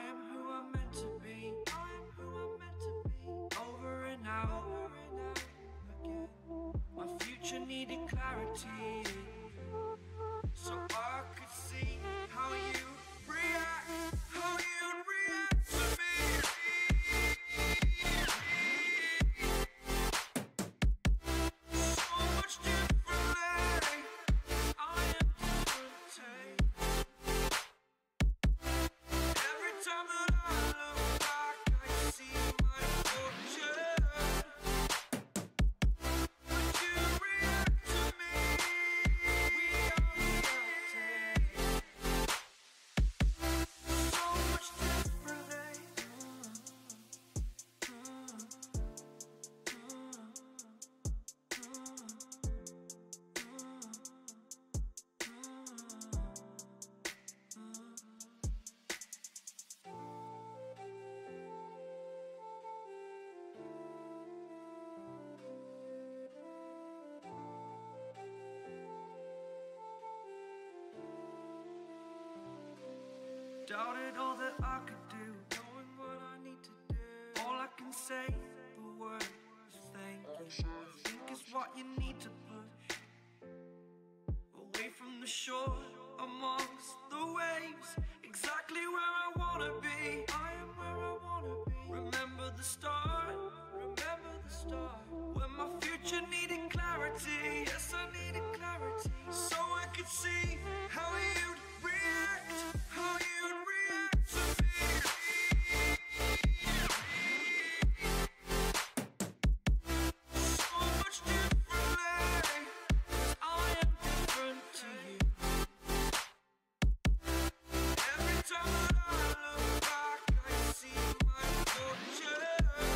I am who I'm meant to be. I am who I'm meant to be. Over and out again. My future needed clarity, so I could see how you react, how you'd react to me. So much differently, I am different. Every time that I look back, I see my fortune. Would you react to me? We are reacting so much differently. Doubted all that I could do, knowing what I need to do. All I can say, the word is thank you. I think it's what you need to push away from the shore, amongst the waves, exactly where I wanna be. I am where I wanna be. Remember the start, when my future needed clarity. Yes, I needed clarity, so I could see how you'd react, how you'd react to me. So much differently, 'cause I am different to you. Every time that I look back, I see my fortune.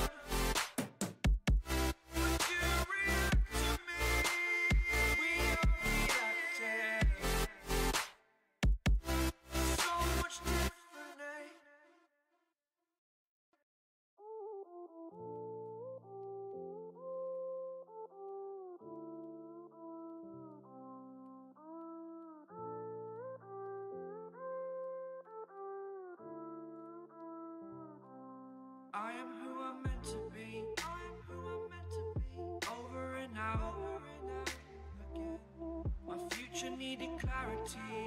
Would you react to me? We are reacting so much differently. I am who I'm meant to be. I am who I'm meant to be. Over and out again. My future needed clarity,